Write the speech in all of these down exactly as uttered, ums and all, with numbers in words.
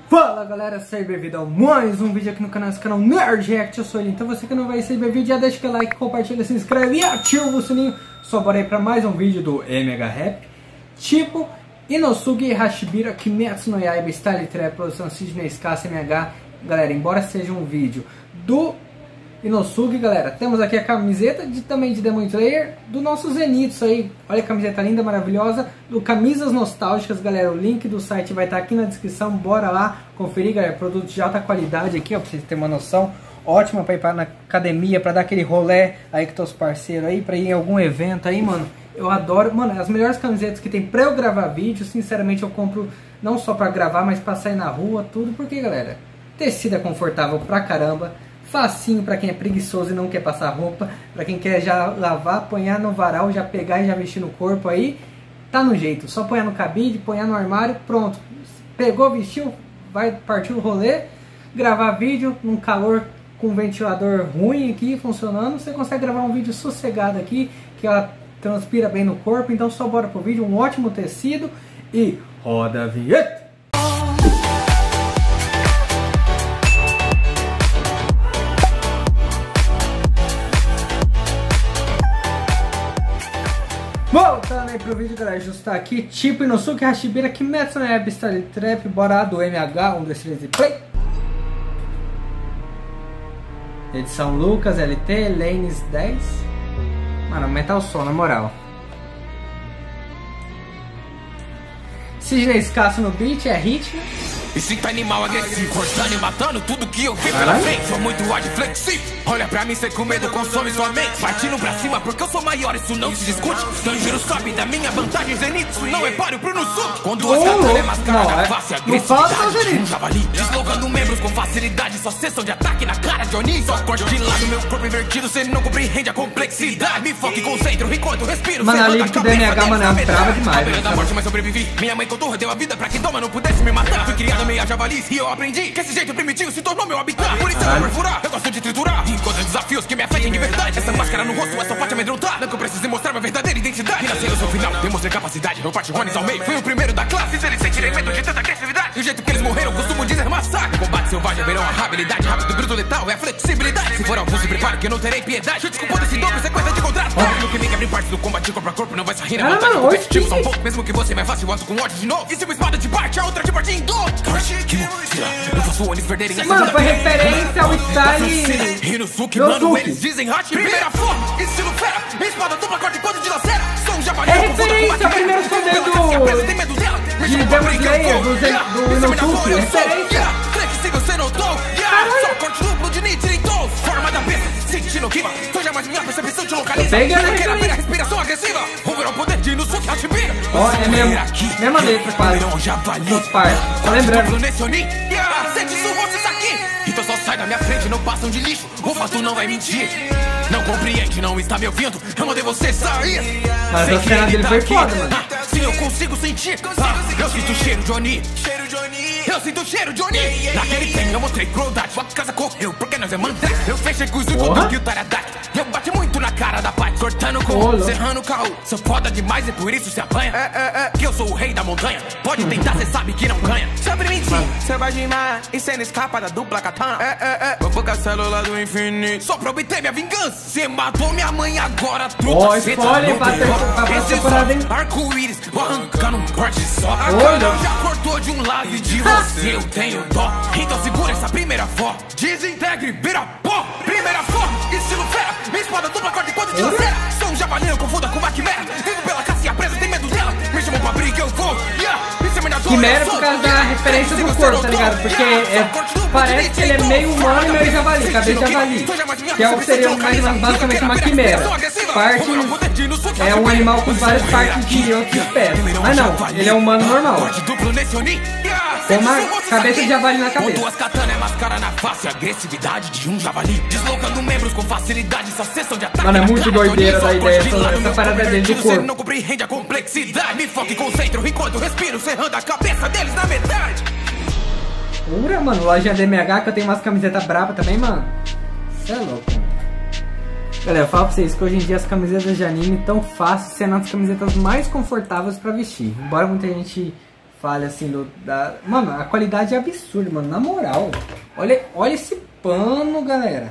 Fala galera, seja bem-vindo a mais um vídeo aqui no canal, esse canal Nerd React, eu sou ele. Então você que não vai ser bem-vindo, já deixa aquele like, compartilha, se inscreve e ativa o sininho. Só bora aí pra mais um vídeo do M H Rap. Tipo, Inosuke Hashibira Kimetsu no Yaiba Style Trap, produção Sidney Escassa M H. Galera, embora seja um vídeo do Inosuke, galera, temos aqui a camiseta de, também de Demon Slayer, do nosso Zenitsu aí. Olha a camiseta linda, maravilhosa, do Camisas Nostálgicas, galera. O link do site vai estar aqui na descrição, bora lá conferir, galera. Produto de alta qualidade aqui, ó, pra vocês terem uma noção. Ótima pra ir pra, na academia, pra dar aquele rolê aí com teus parceiros aí, pra ir em algum evento aí, mano. Eu adoro, mano, as melhores camisetas que tem pra eu gravar vídeo. Sinceramente eu compro não só pra gravar, mas pra sair na rua, tudo. Porque, galera, tecido é confortável pra caramba. Facinho para quem é preguiçoso e não quer passar roupa, para quem quer já lavar, apanhar no varal, já pegar e já vestir no corpo aí, tá no jeito, só põe no cabide, põe no armário, pronto, pegou, vestiu, vai partir o rolê, gravar vídeo num calor com ventilador ruim aqui funcionando, você consegue gravar um vídeo sossegado aqui, que ela transpira bem no corpo. Então só bora pro vídeo, um ótimo tecido e roda a vinheta! Voltando aí pro vídeo, galera, justo aqui, tipo Inosuke Hashibira Kimetsu no Yaiba Style Trap, bora do M H, um, dois, três e play! Edição Lucas, L T, Lanes dez. Mano, aumentar o som, na moral. Sidney Escasso no beat, é ritmo. Instinto animal agressivo, cortando e matando tudo que eu vi pela frente. Sou muito ágil, flexível. Olha pra mim, cê com medo consome sua mente. Partindo pra cima porque eu sou maior, isso não se discute. Tanjiro sabe da minha vantagem, Zenitsu não é páreo pro Inosuke. Com duas katanas é mascarada na face, agressividade de um javali. Deslocando membros com facilidade, só cessam de ataque na cara de Oni. Só corte de lado, meu corpo invertido, cê não compreende a complexidade. Me foco e concentro enquanto respiro. Mano, a liga do M H, mano, é brava demais. Beira da morte, mas sobrevivi. Minha mãe Kotorra deu a vida pra que Doma não pudesse me matar. Fui criada meia javalis e eu aprendi que esse jeito primitivo se tornou meu habitat. Por isso eu vou perfurar, eu gosto de triturar. Encontro desafios que me afetem de verdade. Essa máscara no rosto é só pra te amedrontar. Não que eu precise mostrar minha verdadeira identidade. E nascer no seu final, demonstrei capacidade. Eu parti Ronis ao meio, fui o primeiro da classe. Se eles sentirem medo de tanta agressividade, e o jeito que eles morreram, costumo dizer massacre. Combate selvagem, verão a habilidade. Rápido, bruto, letal, é a flexibilidade. Se for algum, se prepare que eu não terei piedade. Eu desculpo desse dobro, sequência de contrato. No que me quebra em parte do combate corpo a corpo, não vai sair na vantagem competitiva. São poucos, mesmo que você me faça, eu ato com ódio de novo. E se uma espada te parte, a outra te parte em dor. Eu faço eles perderem essa. Mano, foi referência ao style Inosuke, mano, eles dizem Hashibira. Primeira forma, estilo fera, espada dupla, corta enquanto de lacera. São javali, é referência ao primeiro poder do... de Demon Slayer, do, do Inosuke, referência. Flexível, você notou? Só corte duplo de Nitro em tons. Forma da besta, sentindo o clima. Tô jamais minha percepção te localiza. Eu quero ver a respiração agressiva. Over o poder de Inosuke Hashibira. Ó, é mesmo, mesma letra quase. Dos par, tá lembrando. Então só sai da minha frente, não passam de lixo. O fato não vai mentir. Não compreende, não está me ouvindo. Eu mandei você sair. Mas a cena dele foi foda, mano. Ah, sim, eu consigo sentir. Ah, eu sinto o cheiro de Oni. Eu sinto o cheiro de Oni. Naquele tempo eu mostrei crueldade. Sua casa correu, porque nós é mandrake. Eu fechei com os do que o Taradaki. Eu bati muito na cara da pai. Cortando com o serrando o caô. Sou foda demais e por isso se apanha. É, é, é. Que eu sou o rei da montanha. Pode tentar, cê sabe que não ganha. Sobre mentir, cê vai demais. E cê não escapa da dupla katana. É, é, é. Vou focar a célula do infinito. Só pra obter minha vingança. Cê matou minha mãe agora, truta. Ó, spoiler pra próxima temporada, hein? Arco-íris, vou arrancando um corte só. Agora já cortou de um lado e de você eu tenho dó. Então segura essa primeira forma. Desintegre, vira pó. Primeira forma, estilo fera. Minha espada dupla, corta enquanto de lacera. Sou um javali, eu confunda com uma quimera. Vivo pela caça e a presa, tem medo dela. Me chamam pra briga, eu vou. Yeah. Quimera por causa da referência do corpo, tá ligado? Porque é, parece que ele é meio humano e meio javali, cabeça de javali. Que é o que seria mais, basicamente uma quimera. Parte é um animal com várias partes de outras espécies. Mas não, ele é humano normal. Com uma cabeça de javali na cabeça. Duas katanas é mascara na face, agressividade de um javali. Deslocando membros com facilidade, só cessam de ataque. Mano, é muito doideira da ideia essa, essa parada dele do corpo. Você não compreende a complexidade. Me foco e concentro enquanto respiro, serrando a cabeça deles na metade. Pura, mano, loja da M H que eu tenho umas camisetas bravas também, mano. Cê é louco, mano. Galera, eu falo pra vocês que hoje em dia as camisetas de anime tão fáceis, sendo as camisetas mais confortáveis pra vestir. Embora muita gente fale assim do... Da... Mano, a qualidade é absurda, mano, na moral. Olha, olha esse pano, galera.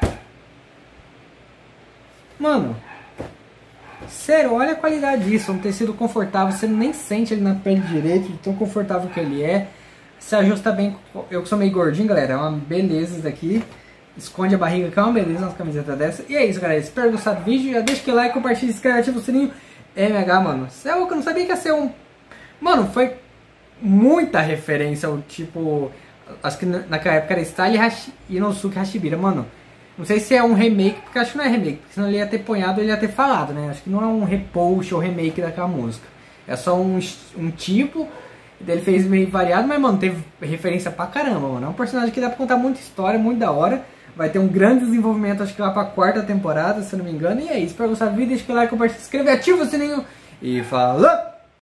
Mano, sério, olha a qualidade disso. Um tecido confortável, você nem sente ele na pele direito, de tão confortável que ele é. Se ajusta bem, eu que sou meio gordinho, galera, é uma beleza isso daqui. Esconde a barriga, que é uma beleza uma camiseta dessa. E é isso, galera, espero gostar do vídeo. Já deixa aquele like, compartilha, se inscreve, ativa o sininho. M H, mano, você é louco, eu não sabia que ia ser um... Mano, foi muita referência ao tipo... Acho que naquela época era Style Hashi... Inosuke Hashibira, mano. Não sei se é um remake, porque acho que não é remake, porque senão ele ia ter ponhado, ele ia ter falado, né? Acho que não é um repost ou remake daquela música. É só um, um tipo... Ele fez meio variado, mas, mano, teve referência pra caramba, mano. É um personagem que dá pra contar muita história, muito da hora. Vai ter um grande desenvolvimento, acho que lá pra quarta temporada, se eu não me engano. E é isso. Espero gostar do vídeo, deixa o like, compartilha, se inscreve, ativa o sininho. E falou!